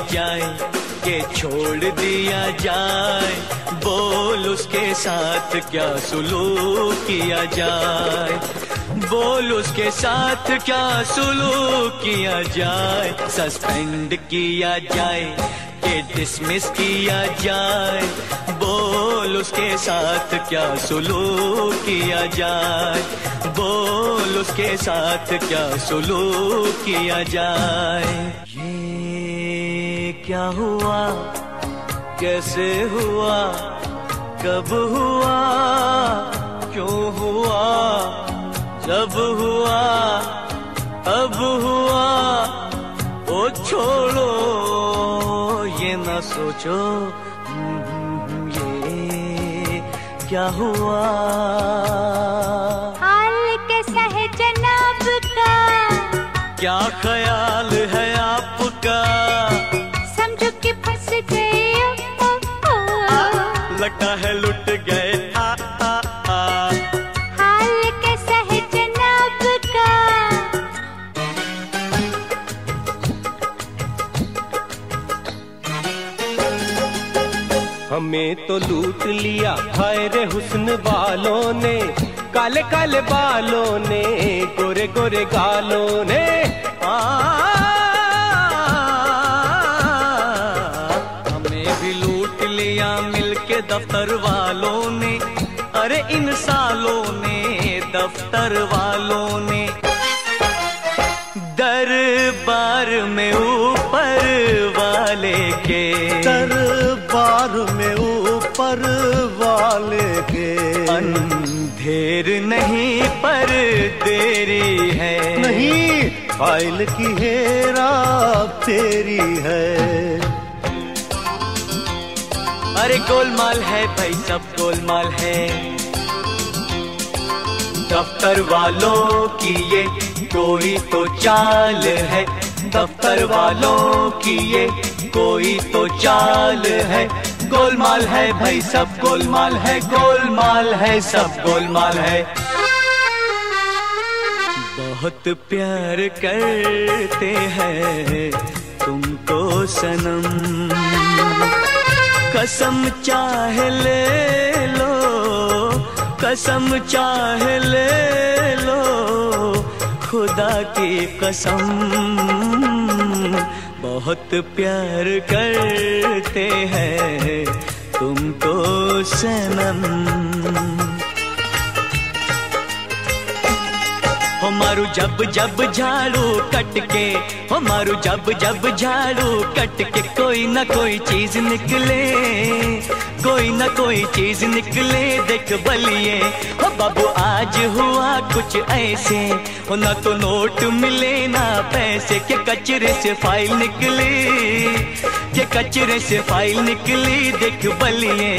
जाए कि छोड़ दिया जाए, बोल उसके साथ क्या सुलूक किया जाए, बोल उसके साथ क्या सुलूक किया जाए। सस्पेंड किया जाए कि डिसमिस किया जाए, बोल उसके साथ क्या सुलूक किया जाए, बोल उसके साथ क्या सुलूक किया जाए। ये क्या हुआ, कैसे हुआ, कब हुआ, क्यों हुआ, जब हुआ अब हुआ। ओ छोड़ो ये न सोचो ये क्या हुआ। हाल कैसा है जनाब का, क्या ख्याल है आपका, समझो कि फंस गए लगता है लुट गए हाल कैसा है जनाब का। हमें तो लूट लिया हाय रे हुस्न वालों ने, काले काले बालों ने, गोरे गोरे गालों ने। हमें भी लूट लिया मिलके दफ्तर वालों ने, अरे इन सालों ने दफ्तर वालों ने। दरबार में ऊपर वाले के, दरबार में ऊपर वाले के। अंधेर नहीं पर देरी है, नहीं फाइल की हेरा तेरी है। अरे गोलमाल है भाई सब गोलमाल है, दफ्तर वालों की ये कोई तो चाल है, दफ्तर वालों की ये कोई तो चाल है। गोलमाल है भाई सब गोलमाल है, गोलमाल है सब गोलमाल है। बहुत प्यार करते हैं तुमको सनम, कसम चाहे ले लो, कसम चाहे ले लो, खुदा की कसम। बहुत प्यार करते हैं तुमको सनम। हो मारू जब जब झाड़ू कट के, हो मारू जब जब झाड़ू कट के, कोई ना कोई चीज निकले, कोई ना कोई चीज निकले। देख बलिए हो बाबू आज हुआ कुछ ऐसे, हो ना तो नोट मिले ना पैसे, के कचरे से फाइल निकली, के कचरे से फाइल निकली। देख बलिए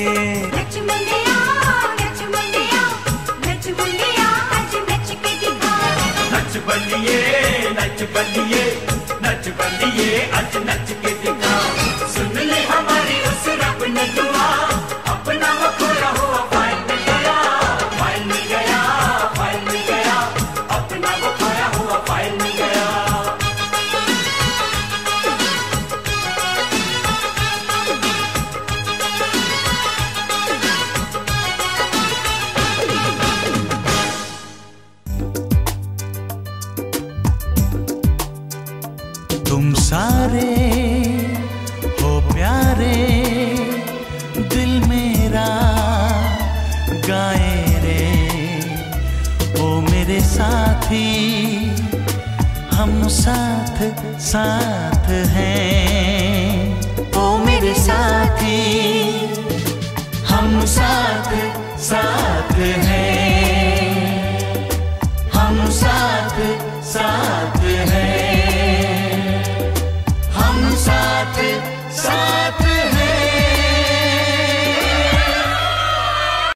नच बलिए नच बलिए नच बलिए आज नच के दिखाओ। सुन ले हमारी उस रब ने दुआ, अपना वो खोया हुआ फाइल मिल गया, फाइल मिल गया, फाइल मिल गया, अपना वो खोया हुआ फाइल मिल गया। तुम सारे हो प्यारे, दिल मेरा गाए रे, ओ मेरे साथी हम साथ साथ हैं। ओ मेरे साथी हम साथ साथ हैं, हम साथ साथ